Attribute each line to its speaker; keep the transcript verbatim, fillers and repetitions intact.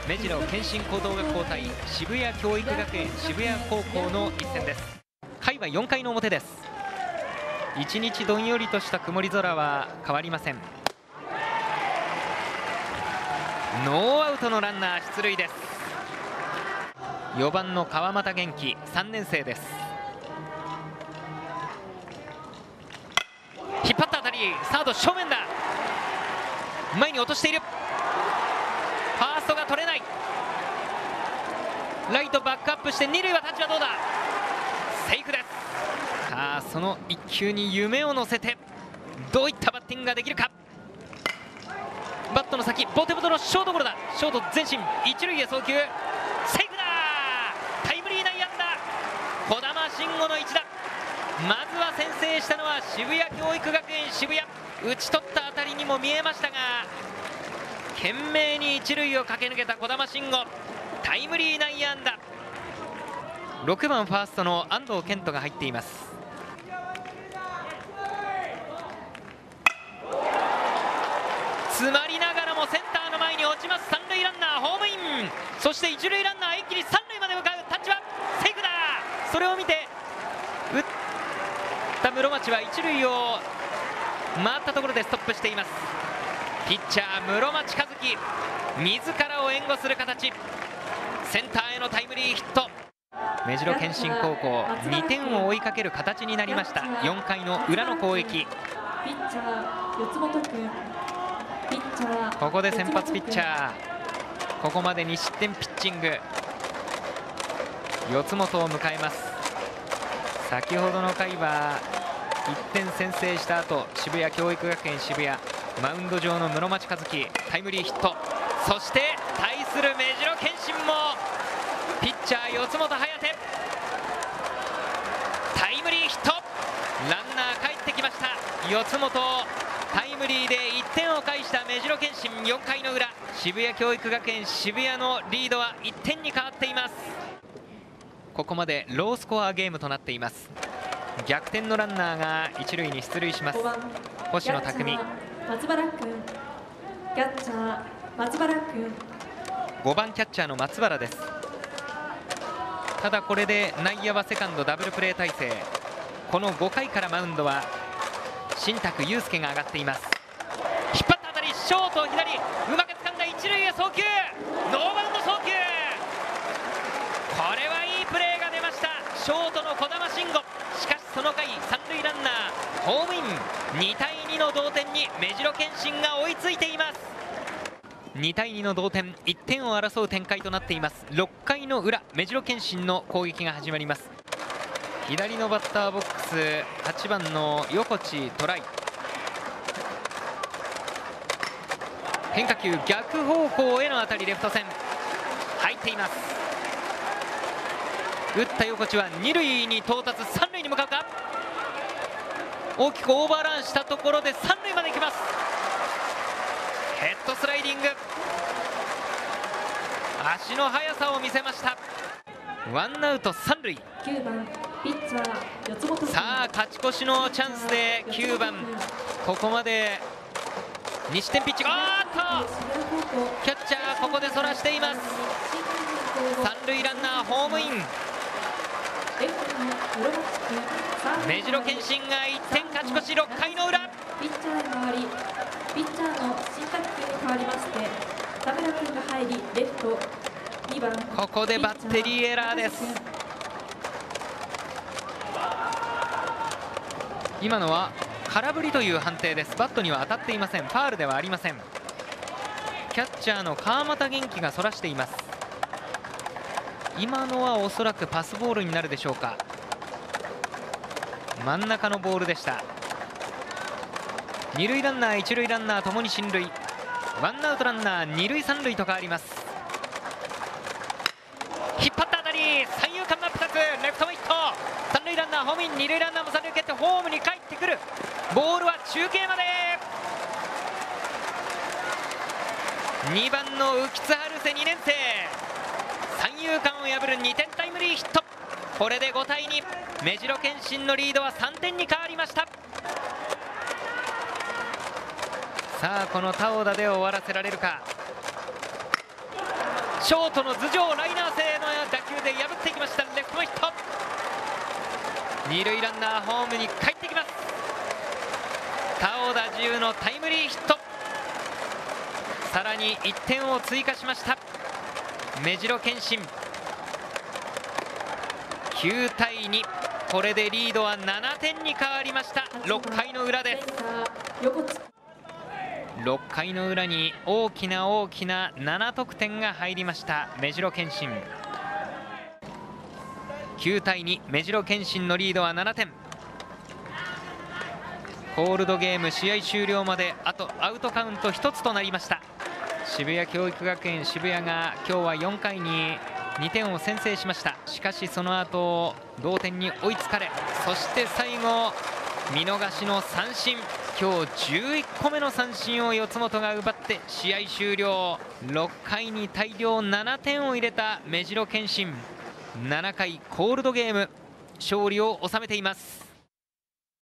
Speaker 1: 目白健心高等学校対渋谷教育学園渋谷高校の一戦です。回はよんかいの表です。一日どんよりとした曇り空は変わりません。ノーアウトのランナー出塁です。よばんの川又元気さんねん生です。引っ張った当たり、サード正面だ。前に落としている。ファーストが取れない。ライトバックアップして二塁はタッチはどうだ。セーフです。さあそのいっ球に夢を乗せてどういったバッティングができるか。バットの先、ボテボテのショートゴロだ。ショート前進、一塁へ送球、セーフだ。タイムリー内野安打、児玉慎吾の一打。まずは先制したのは渋谷教育学園渋谷。打ち取った当たりにも見えましたが懸命に一塁を駆け抜けた児玉慎吾、タイムリー内野安打。ろくばんファーストの安藤健人が入っています。詰まりながらもセンターの前に落ちます。三塁ランナーホームイン。そして一塁ランナー一気に三塁まで向かう。タッチはセーフだ。それを見て打った室町は一塁を回ったところでストップしています。ピッチャー室町和樹、自らを援護する形。センターへのタイムリーヒット。目白健心高校にてんを追いかける形になりました。よんかいの裏の攻撃。
Speaker 2: ピッチャー四本君、
Speaker 1: ここで先発ピッチャー、ここまでに失点ピッチング、四本を迎えます。先ほどの回はいってん先制した後、渋谷教育学園渋谷、マウンド上の室町和樹タイムリーヒット。そして対する目白健心もピッチャー四本颯タイムリーヒット。ランナー帰ってきました。四本タイムリーでいってんを返した目白健心。よんかいの裏、渋谷教育学園渋谷のリードはいってんに変わっています。ここまでロースコアゲームとなっています。逆転のランナーが一塁に出塁します。星野匠、
Speaker 2: 松原君、キャッチャー松原君、
Speaker 1: ごばんキャッチャーの松原です。ただこれで内野はセカンドダブルプレー態勢。このごかいからマウンドは新宅祐介が上がっています。引っ張った当たり、ショート左、うまく掴んだ一塁へ送球、ノーバウンド送球。これはいいプレーが出ました。ショートの児玉慎吾。しかしその回三塁ランナーホームイン。にたいにの同点に目白健心が追いついています。にたいにの同点、いってんを争う展開となっています。ろっかいの裏、目白健心の攻撃が始まります。左のバッターボックスはちばんの横地トライ。変化球逆方向への当たり、レフト線入っています。打った横地は二塁に到達、三塁に向かうか。大きくオーバーランしたところで三塁まで行きます。ヘッドスライディング、足の速さを見せました。ワンアウト三塁。
Speaker 2: きゅうばんピッチャー四本君。
Speaker 1: さあ勝ち越しのチャンスできゅうばん、ここまでに失点ピッチング。あーっとキャッチャーここでそらしています。三塁ランナーホームイン。目白健心がいってん勝ち越し。ろっかいの裏、
Speaker 2: ピッチャーに回り、ピッチャーの新宅君に変わりまして田村君が入り、レフトにばん。
Speaker 1: ここでバッテリーエラーです。今のは空振りという判定です。バットには当たっていません。ファールではありません。キャッチャーの川又元気がそらしています。今のはおそらくパスボールになるでしょうか。真ん中のボールでした。二塁ランナー一塁ランナーともに進塁。ワンアウトランナー二塁三塁と変わります。引っ張った当たり、三遊間真っ二つ、レフトもヒット。三塁ランナーホームイン、二塁ランナーも三塁蹴ってホームに帰ってくる。ボールは中継まで。にばんの浮津春瀬にねん生、三遊間を破るにてんタイムリーヒット。これでごたいに、目白健心のリードはさんてんに変わりました。さあこの田尾田で終わらせられるか。 ショートの頭上ライナー性の打球で破っていきました。レフトのヒット。二塁ランナーホームに帰ってきます。田尾田自のタイムリーヒット。さらにいってんを追加しました目白健心。きゅうたいに、これでリードはななてんに変わりました。ろっかいの裏です。ろっかいの裏に大きな大きなななとくてんが入りました目白健心。きゅうたいに、目白健心のリードはななてん。コールドゲーム試合終了まであとアウトカウントひとつとなりました。渋谷教育学園渋谷が今日はよんかいににてんを先制しました。しかしその後同点に追いつかれ、そして最後見逃しの三振。今日じゅういっこめの三振を四本が奪って試合終了。ろっかいに大量ななてんを入れた目白健心、ななかいコールドゲーム勝利を収めています。